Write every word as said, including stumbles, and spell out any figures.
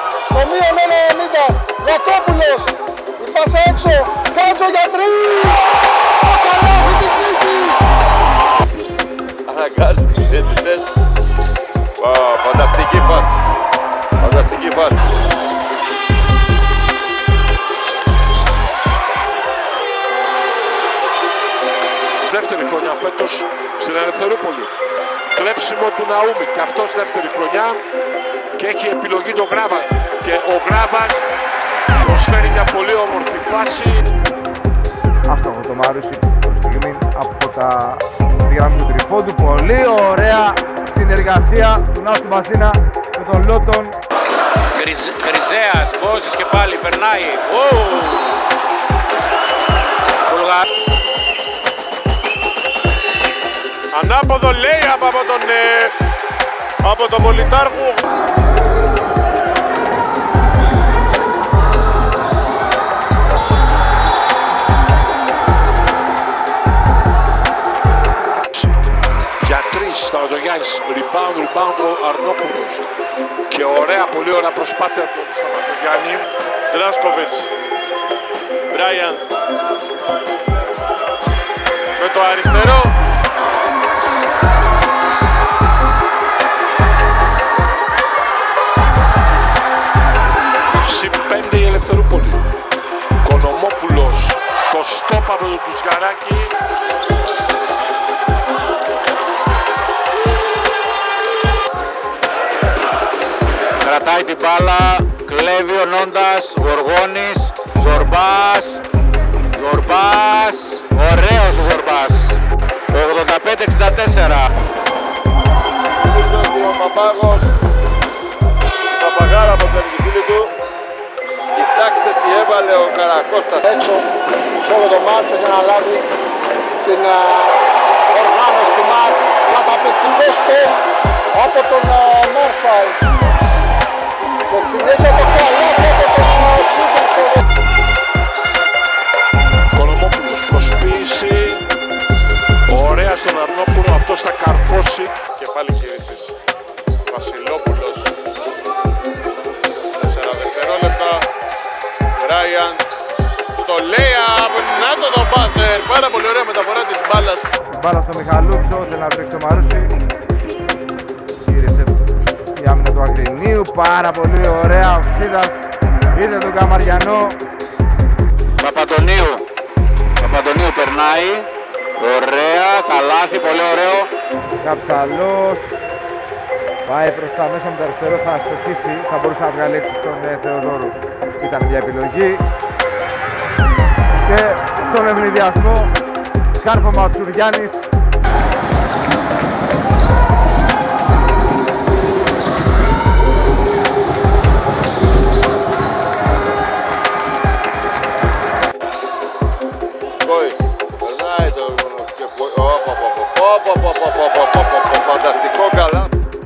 Το μείον ένα ενενήντα. Γατόπουλος. Η πάσα έξω. Κάτζο για τρεις. Το καλάθι της νίκης. Αναγκάζει τους διαιτητές. Φανταστική φάση. Φανταστική φάση. Δεύτερη χρονιά φέτος στην Ελευθερούπολη. Κλέψιμο του Ναούμι και αυτός δεύτερη χρονιά και έχει επιλογή τον Γράβα. Και ο Γράβας προσφέρει μια πολύ όμορφη φάση. Αυτό το Μαρούσι προς τη στιγμή από τα γραμμή του τριπόντου. Πολύ ωραία συνεργασία του Ναύστου Μπασίνα με τον Λότον. Κριζέας, Μπόζης και πάλι περνάει. Ανάποδο λέει από τον, ε, από τον Πολιτάρχου. Για τρεις Σταματογιάννης, rebound, rebound ο Αρνόπουλος. Και ωραία, πολύ ωραία προσπάθεια από τον Σταματογιάννη. Δράσκοβιτς, Μπράιαν με το αριστερό. Πέντε η Ελευθερούπολη. Κονομόπουλος, το στόπαρο του Τουσγαράκη. Κρατάει την μπάλα, κλέβει ο Νόντας, Γοργόνης, Ζορμπάς, Ζορμπάς, ωραίος ο Ζορμπάς, ογδόντα πέντε εξήντα τέσσερα. Ο Παπάγος, Παπαγάρα από τον φίλη του. Κοιτάξτε τι έβαλε ο Καρακώστας. Έξω σε όλο το μάτσο για να λάβει την α, οργάνωση του μάτς. Καταπληκτικό στέλ από τον Μέρσαλ. Και συνέχεια το καλάθι από τον Σπίτερ. Κονομόπουλος προσποίηση. Ωραία στον Αρνόπουλο, αυτός θα καρφώσει. Και πάλι κηρύξεις. Βασιλόπουλος. τέσσερα δευτερόλεπτα. Ράιαν. Το Λέαπ. Να το το μπάζερ. Πάρα πολύ ωραία μεταφορά της μπάλας. Μπάλα στο Μιχαλούτσο, θέλει να τρέξει το Μαρούσι. Γύρισε η άμυνα του Αγρινίου, πάρα πολύ ωραία. Ο Ξίδας είδε τον Καμαριανό. Παπαντονίου, Παπαντονίου περνάει, ωραία, καλάθι, πολύ ωραίο. Καψαλός πάει προς τα μέσα με το αριστερό, θα στοχίσει, θα μπορούσε να βγάλει έξω στον ε, Θεοδόρο. Ήταν μια επιλογή. Και στον ευνηδιασμό, κάρφωμα ο Τσουριάννης. Περνάει το... Φανταστικό καλά.